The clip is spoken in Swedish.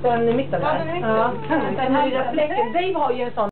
Den i mitten där. Ja, den här lilla fläcken. Dave har ju en sån.